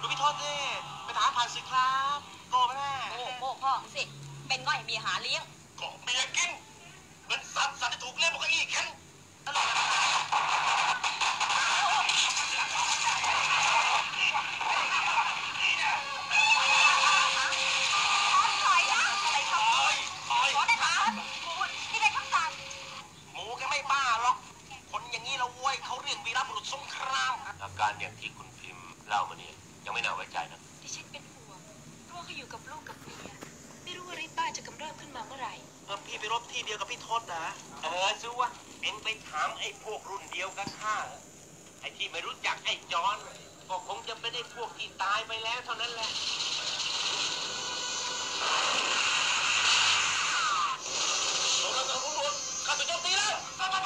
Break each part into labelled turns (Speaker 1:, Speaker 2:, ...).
Speaker 1: ดูพี่โทษดิไปถามผ่านสิครับโกไหมแม่
Speaker 2: โก้พ่อสิเป็นง่อยเมียหาเลี้ยง
Speaker 1: ก็เมียกินเหมือนสัตว์ที่ถูกเลี้ยงบนเก้าอี้แข็งตลอดหมูแกไม่บ้าหรอกคนอย่างนี้เราโว้ยเขาเรียกวีรบุรุษสงครามอาการอย่างที่คุณพิมพ์เล่ามาเนี่ยยังไม่น่าไว้ใจนะ
Speaker 3: ดิฉันเป็นห่วงเพราะเขาอยู่กับลูกกับเมียไม่รู้ว่าฤทธิ์บ้าจะกำเริบขึ้นมาเมื่อไหร่
Speaker 1: พี่ไปรบที่เดียวกับพี่ทศนะซื้อวะเอ็งไปถามไอ้พวกรุ่นเดียวกับข้าไอ้ที่ไม่รู้จักไอ้จอนก็คงจะเป็นไอ้พวกที่ตายไปแล้วเท่านั้นแหละข้าจะโจมตีแล้ว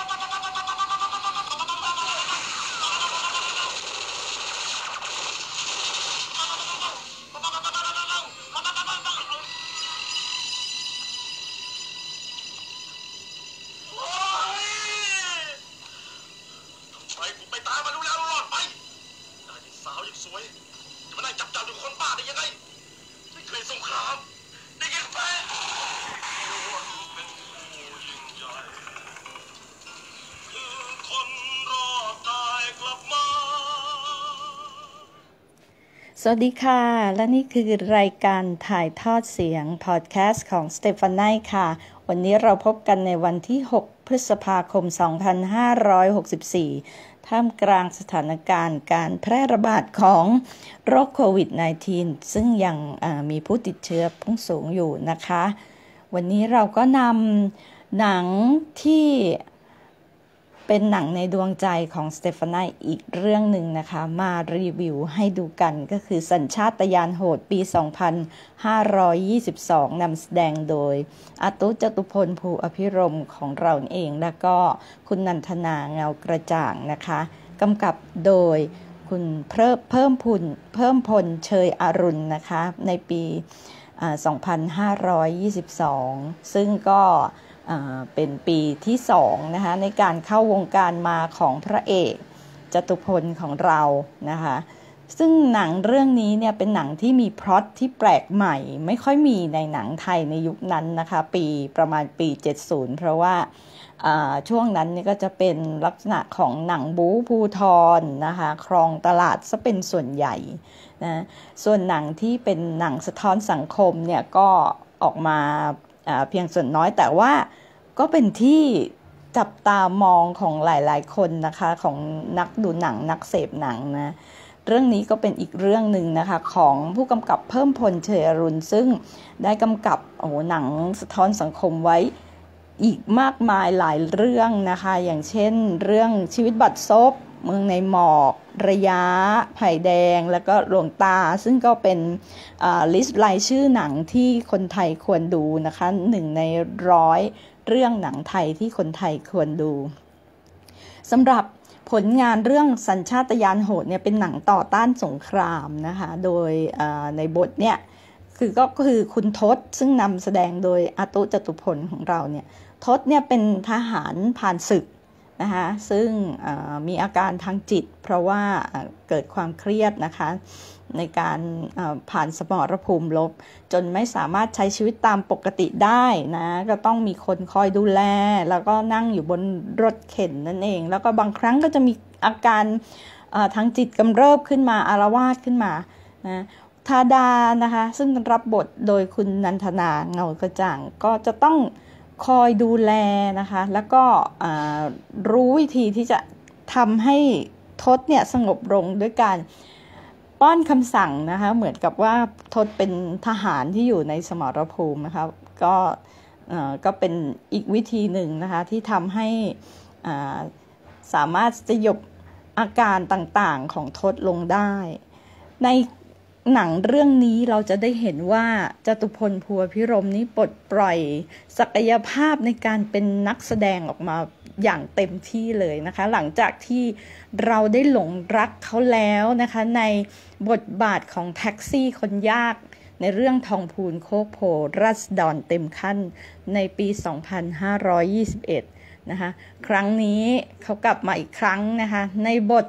Speaker 1: ไปตามมาดูแล้วรอดไปนายสาวยังสวยจะมาได้จับจับดูคนบ้าได้ยังไงไม่เคยสงครามได้ยินไหมเป็นผู้ยิ่งใหญ่คือคนรอดตายกลับมา
Speaker 4: สวัสดีค่ะและนี่คือรายการถ่ายทอดเสียงพอดแคสต์ของสเตฟานีค่ะวันนี้เราพบกันในวันที่6พฤษภาคม2564ท่ามกลางสถานการณ์การแพร่ระบาดของโรคโควิด -19 ซึ่งยังมีผู้ติดเชื้อพุ่งสูงอยู่นะคะวันนี้เราก็นำหนังที่เป็นหนังในดวงใจของสเตฟานีอีกเรื่องหนึ่งนะคะมารีวิวให้ดูกันก็คือสัญชาตญาณโหดปี 2522 นำแสดงโดยอาตุจตุพล ภูอภิรมย์ของเราเองแล้วก็คุณนันทนาเงากระจ่างนะคะกำกับโดยคุณเพิ่มพลเชยอรุณนะคะในปี2522 ซึ่งก็เป็นปีที่2นะคะในการเข้าวงการมาของพระเอกจตุพลของเรานะคะซึ่งหนังเรื่องนี้เนี่ยเป็นหนังที่มีพล็อตที่แปลกใหม่ไม่ค่อยมีในหนังไทยในยุคนั้นนะคะประมาณปี70เพราะว่าช่วงนั้นนี่ก็จะเป็นลักษณะของหนังบู๊ภูทรนะคะครองตลาดซะเป็นส่วนใหญ่นะส่วนหนังที่เป็นหนังสะท้อนสังคมเนี่ยก็ออกมาเพียงส่วนน้อยแต่ว่าก็เป็นที่จับตามองของหลายๆคนนะคะของนักดูหนังนักเสพหนังนะเรื่องนี้ก็เป็นอีกเรื่องหนึ่งนะคะของผู้กำกับเพิ่มพลเชยอรุณซึ่งได้กำกับหนังสะท้อนสังคมไว้อีกมากมายหลายเรื่องนะคะอย่างเช่นเรื่องชีวิตบัดซบเมืองในหมอกระยะไผ่แดงแล้วก็หลวงตาซึ่งก็เป็นลิสต์รายชื่อหนังที่คนไทยควรดูนะคะ1 ใน 100เรื่องหนังไทยที่คนไทยควรดูสำหรับผลงานเรื่องสัญชาตญาณโหดเนี่ยเป็นหนังต่อต้านสงครามนะคะโดยในบทเนี่ยก็คือคุณทศซึ่งนำแสดงโดยอาตุจตุพลของเราเนี่ยทศเนี่ยเป็นทหารผ่านศึกนะคะซึ่งมีอาการทางจิตเพราะว่าเกิดความเครียดนะคะในการผ่านสมรภูมิรบจนไม่สามารถใช้ชีวิตตามปกติได้นะก็ต้องมีคนคอยดูแลแล้วก็นั่งอยู่บนรถเข็นนั่นเองแล้วก็บางครั้งก็จะมีอาการทางจิตกำเริบขึ้นมาอาละวาดขึ้นมานะธาดานะคะซึ่งรับบทโดยคุณนันทนาเงากระจ่างก็จะต้องคอยดูแลนะคะแล้วก็รู้วิธีที่จะทำให้ทศเนี่ยสงบลงด้วยการป้อนคำสั่งนะคะเหมือนกับว่าทศเป็นทหารที่อยู่ในสมรภูมินะคะก็เป็นอีกวิธีหนึ่งนะคะที่ทำให้สามารถสยบอาการต่างๆของทศลงได้ในหนังเรื่องนี้เราจะได้เห็นว่าจตุพล ภูอภิรมย์นี้ปลดปล่อยศักยภาพในการเป็นนักแสดงออกมาอย่างเต็มที่เลยนะคะหลังจากที่เราได้หลงรักเขาแล้วนะคะในบทบาทของแท็กซี่คนยากในเรื่องทองพูนโคกโพราษฎรเต็มขั้นในปี 2521นะคะครั้งนี้เขากลับมาอีกครั้งนะคะในบท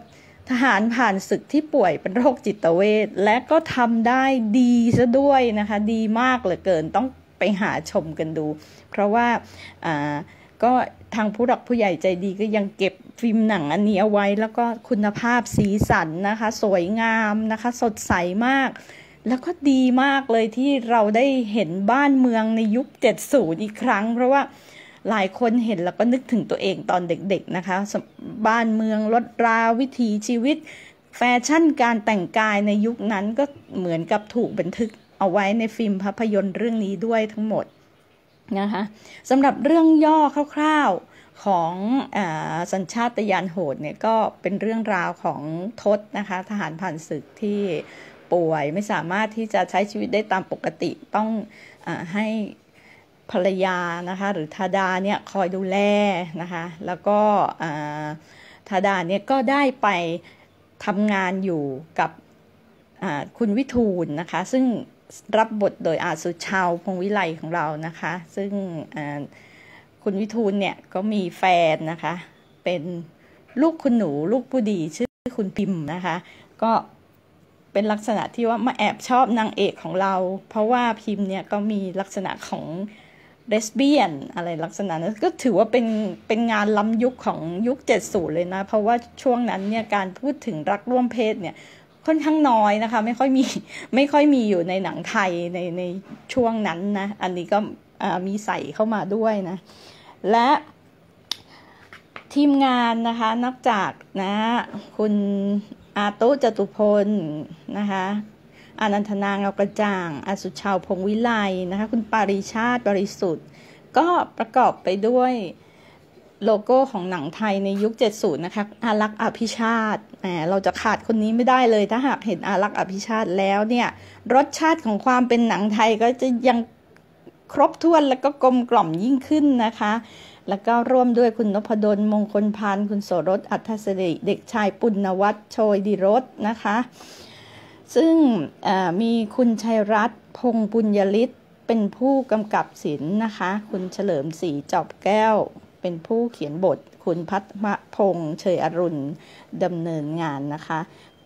Speaker 4: ทหารผ่านศึกที่ป่วยเป็นโรคจิตเวชและก็ทำได้ดีซะด้วยนะคะดีมากเหลือเกินต้องไปหาชมกันดูเพราะว่าก็ทางผู้หลักผู้ใหญ่ใจดีก็ยังเก็บฟิล์มหนังอันนี้เอาไว้แล้วก็คุณภาพสีสันนะคะสวยงามนะคะสดใสมากแล้วก็ดีมากเลยที่เราได้เห็นบ้านเมืองในยุค70อีกครั้งเพราะว่าหลายคนเห็นแล้วก็นึกถึงตัวเองตอนเด็กๆนะคะบ้านเมืองรถราวิถีชีวิตแฟชั่นการแต่งกายในยุคนั้นก็เหมือนกับถูกบันทึกเอาไว้ในฟิล์มภาพยนตร์เรื่องนี้ด้วยทั้งหมดนะคะสำหรับเรื่องย่อคร่าวๆของสัญชาตญาณโหดเนี่ยก็เป็นเรื่องราวของทศนะคะทหารผ่านศึกที่ป่วยไม่สามารถที่จะใช้ชีวิตได้ตามปกติต้องให้ภรรยานะคะหรือธาดาเนี่ยคอยดูแลนะคะแล้วก็ธาดาเนี่ยก็ได้ไปทำงานอยู่กับคุณวิทูลนะคะซึ่งรับบทโดยอาสุชาวพงวิไลของเรานะคะซึ่งคุณวิทูลเนี่ยก็มีแฟนนะคะเป็นลูกคุณหนูลูกผู้ดีชื่อคุณพิมพ์นะคะก็เป็นลักษณะที่ว่ามาแอบชอบนางเอกของเราเพราะว่าพิมพ์เนี่ยก็มีลักษณะของเลสเบี้ยนอะไรลักษณะนั้นก็ถือว่าเป็นงานล้ำยุคของยุค70เลยนะเพราะว่าช่วงนั้นเนี่ยการพูดถึงรักร่วมเพศเนี่ยค่อนข้างน้อยนะคะไม่ค่อยมีอยู่ในหนังไทยในช่วงนั้นนะอันนี้ก็มีใส่เข้ามาด้วยนะและทีมงานนะคะนอกจากนะคุณอาตุจตุพลนะคะอานันทนาเงากระจ่างอาสุชาวพงวิไลนะคะคุณปาริชาติบริสุทธิ์ก็ประกอบไปด้วยโลโก้ของหนังไทยในยุค70นะคะอารักษ์อภิชาติเราจะขาดคนนี้ไม่ได้เลยถ้าหากเห็นอารักษ์อภิชาติแล้วเนี่ยรสชาติของความเป็นหนังไทยก็จะยังครบถ้วนแล้วก็กลมกล่อมยิ่งขึ้นนะคะแล้วก็ร่วมด้วยคุณนพดลมงคลพันธ์คุณโสรสอัฏฐศิริเด็กชายปุณณวัฒน์โชยดิรสนะคะซึ่งมีคุณชัยรัตน์พงษ์ปุญญฤทธิ์เป็นผู้กำกับศิลป์นะคะคุณเฉลิมศรีจอบแก้วเป็นผู้เขียนบทคุณพัฒมพงษ์เฉยอรุณดำเนินงานนะคะ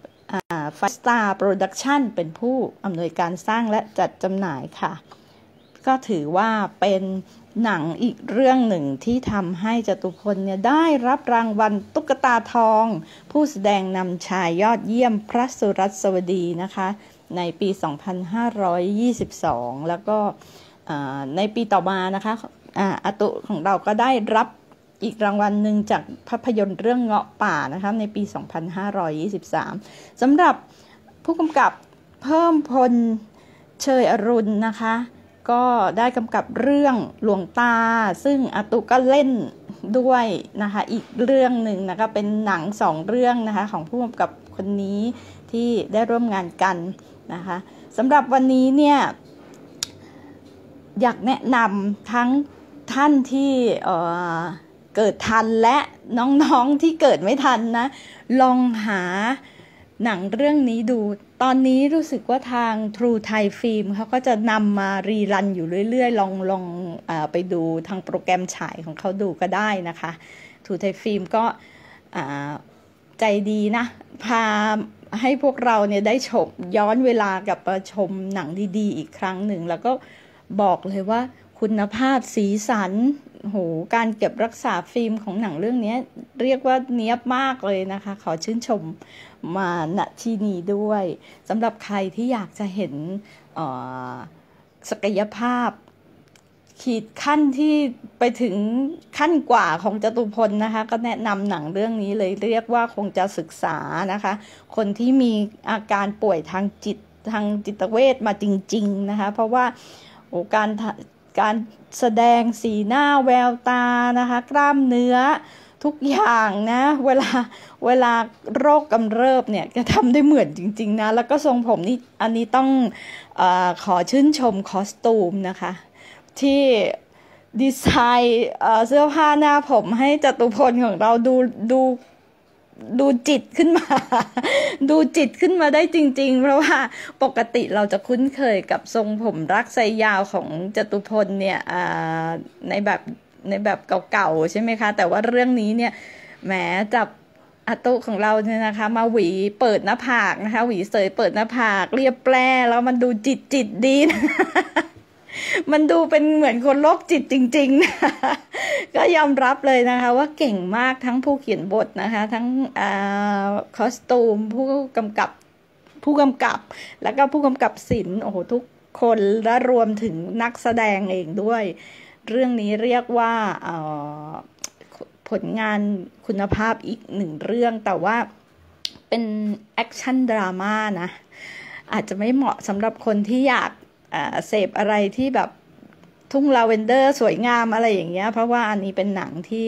Speaker 4: Five-Star Production เป็นผู้อำนวยการสร้างและจัดจำหน่ายค่ะก็ถือว่าเป็นหนังอีกเรื่องหนึ่งที่ทำให้จตุพลเนี่ยได้รับรางวัลตุ๊กตาทองผู้แสดงนำชายยอดเยี่ยมพระสุรัสวดีนะคะในปี 2522 แล้วก็ในปีต่อมานะคะอาตุของเราก็ได้รับอีกรางวัลหนึ่งจากภาพยนตร์เรื่องเงาะป่านะคะในปี 2523 สำหรับผู้กำกับเพิ่มพลเชยอรุณนะคะก็ได้กำกับเรื่องหลวงตาซึ่งอาตุก็เล่นด้วยนะคะอีกเรื่องหนึ่งนะคะเป็นหนัง2เรื่องนะคะของผู้กำกับคนนี้ที่ได้ร่วมงานกันนะคะสำหรับวันนี้เนี่ยอยากแนะนำทั้งท่านที่เกิดทันและน้องๆที่เกิดไม่ทันนะลองหาหนังเรื่องนี้ดูตอนนี้รู้สึกว่าทาง True Thai Film เขาก็จะนำมารีรันอยู่เรื่อยๆลองไปดูทางโปรแกรมฉายของเขาดูก็ได้นะคะ True Thai Film ก็ใจดีนะพาให้พวกเราเนี่ยได้ชมย้อนเวลากลับมาชมหนังดีๆอีกครั้งหนึ่งแล้วก็บอกเลยว่าคุณภาพสีสันโหการเก็บรักษาฟิล์มของหนังเรื่องนี้เรียกว่าเนียบมากเลยนะคะขอชื่นชมมาณที่นี้ด้วยสำหรับใครที่อยากจะเห็นศักยภาพขีดขั้นที่ไปถึงขั้นกว่าของจตุพลนะคะก็แนะนำหนังเรื่องนี้เลยเรียกว่าคงจะศึกษานะคะคนที่มีอาการป่วยทางจิตเวชมาจริงๆนะคะเพราะว่าการแสดงสีหน้าแววตานะคะกล้ามเนื้อทุกอย่างนะเวลาโรคกำเริบเนี่ยจะทำได้เหมือนจริงๆนะแล้วก็ทรงผมนี่อันนี้ต้องขอชื่นชมคอสตูมนะคะที่ดีไซน์เสื้อผ้าหน้าผมให้จตุพลของเราดูจิตขึ้นมาดูจิตขึ้นมาได้จริงๆเพราะว่าปกติเราจะคุ้นเคยกับทรงผมรักไซยาวของจตุพลเนี่ยในแบบเก่าๆใช่ไหมคะแต่ว่าเรื่องนี้เนี่ยแหมจับอาตุของเราเนี่ยนะคะมาหวีเปิดหน้าผากนะคะหวีเสยเปิดหน้าผากเรียบแปร่แล้วมันดูจิตดีนะ มันดูเป็นเหมือนคนโรคจิตจริงๆนะก็ยอมรับเลยนะคะว่าเก่งมากทั้งผู้เขียนบทนะคะทั้งคอสตูมผู้กำกับแล้วก็ผู้กำกับศิลป์โอ้โหทุกคนและรวมถึงนักแสดงเองด้วยเรื่องนี้เรียกว่าผลงานคุณภาพอีกหนึ่งเรื่องแต่ว่าเป็นแอคชั่นดราม่านะอาจจะไม่เหมาะสำหรับคนที่อยากเสพอะไรที่แบบทุ่งลาเวนเดอร์สวยงามอะไรอย่างเงี้ยเพราะว่าอันนี้เป็นหนังที่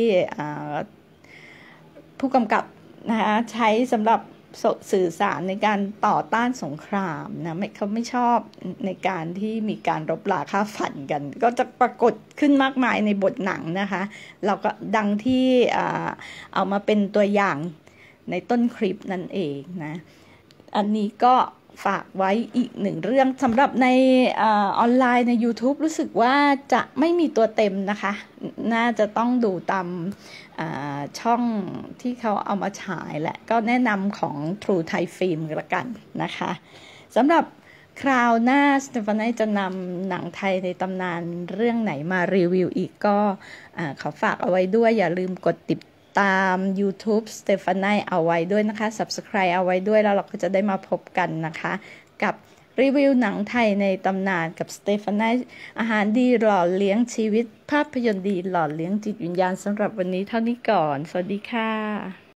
Speaker 4: ผู้กำกับนะคะใช้สำหรับสื่อสารในการต่อต้านสงครามนะเขาไม่ชอบในการที่มีการรบราฆ่าฟันกันก็จะปรากฏขึ้นมากมายในบทหนังนะคะเราก็ดังที่เอามาเป็นตัวอย่างในต้นคลิปนั่นเองนะอันนี้ก็ฝากไว้อีกหนึ่งเรื่องสำหรับในออนไลน์ใน YouTube รู้สึกว่าจะไม่มีตัวเต็มนะคะน่าจะต้องดูตามช่องที่เขาเอามาฉายแหละก็แนะนำของ True Thai Film ละกันนะคะสำหรับคราวหน้าสเตฟานีจะนำหนังไทยในตำนานเรื่องไหนมารีวิวอีกก็ขอฝากเอาไว้ด้วยอย่าลืมกดติดตาม YouTube Stephanie เอาไว้ด้วยนะคะ Subscribe เอาไว้ด้วยแล้วเราก็จะได้มาพบกันนะคะกับรีวิวหนังไทยในตำนานกับ Stephanie อาหารดีหล่อเลี้ยงชีวิตภาพยนตร์ดีหล่อเลี้ยงจิตวิญญาณสำหรับวันนี้เท่านี้ก่อนสวัสดีค่ะ